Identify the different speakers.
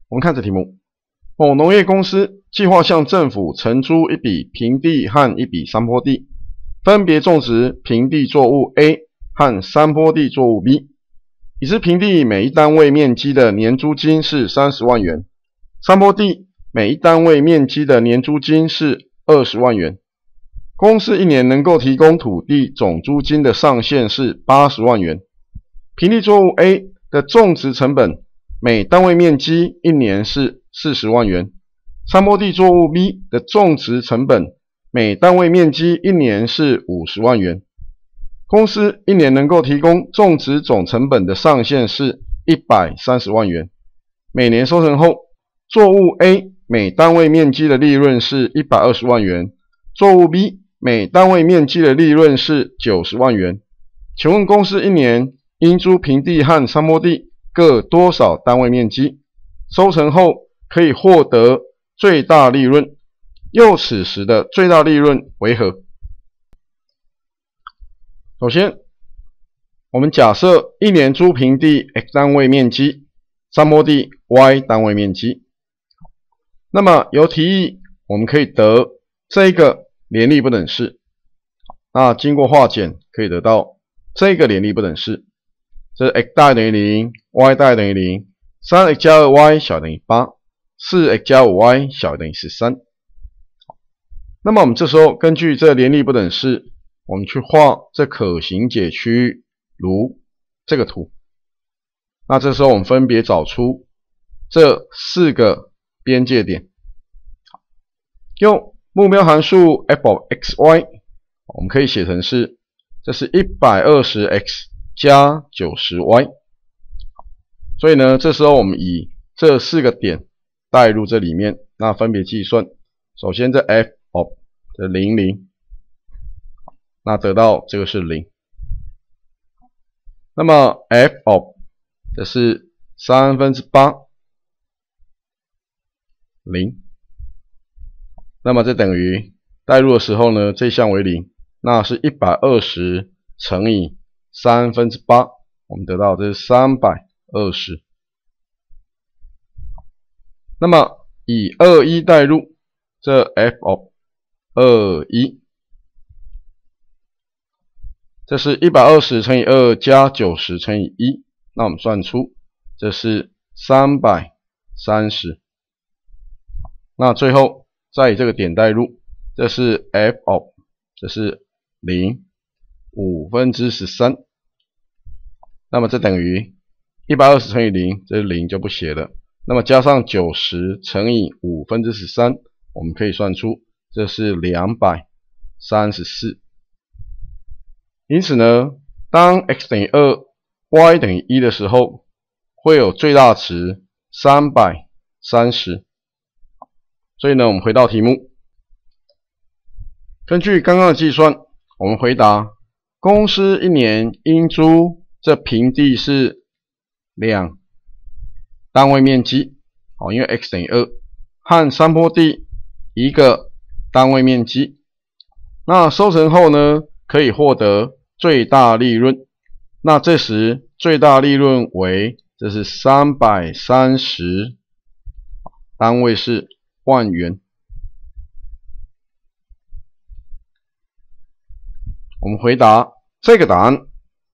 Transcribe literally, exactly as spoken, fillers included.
Speaker 1: 我们看这题目：某农业公司计划向政府承租一笔平地和一笔山坡地，分别种植平地作物 A 和山坡地作物 B。已知平地每一单位面积的年租金是三十万元，山坡地每一单位面积的年租金是二十万元。公司一年能够提供土地总租金的上限是八十万元。平地作物 A 的种植成本每单位面积一年是四十万元，山坡地作物 B 的种植成本每单位面积一年是五十万元。公司一年能够提供种植总成本的上限是一百三十万元。每年收成后，作物 A 每单位面积的利润是一百二十万元，作物 B 每单位面积的利润是九十万元。请问公司一年应租平地和山坡地各多少单位面积？收成后可以获得最大利润，又此时的最大利润为何？首先，我们假设一年租平地 x 单位面积，山坡地 y 单位面积。那么由题意我们可以得这个联立不等式，那经过化简可以得到这个联立不等式，这是 x 大于等于零 ，y 大于等于零， 三 x 加二 y 小于等于八， 四 x 加五 y 小于等于十三。那么我们这时候根据这联立不等式，我们去画这可行解区如这个图。那这时候我们分别找出这四个边界点，用目标函数 f of xy， 我们可以写成是，这是 一百二十 x 加 九十 y。所以呢，这时候我们以这四个点带入这里面，那分别计算。首先这 f of 这零零，那得到这个是零。那么 f of 这是三分之八，零。那么这等于代入的时候呢，这项为零，那是一百二十乘以三分之八，我们得到这是三百二十。那么以二十一代入，这 f of 二十一，这是一百二十乘以二加九十乘以一，那我们算出这是三百三十。那最后再以这个点代入，这是 f of 这是零，五分之十三。那么这等于一百二十乘以零，这是零就不写了。那么加上九十乘以五分之十三，我们可以算出这是两百三十四。因此呢，当 x 等于二 y 等于一的时候，会有最大值三百三十。所以呢，我们回到题目，根据刚刚的计算，我们回答公司一年应租这平地是两单位面积，好，因为 x 等于二，和山坡地一个单位面积。那收成后呢，可以获得最大利润。那这时最大利润为，这是三百三十，单位是万元。我们回答这个答案。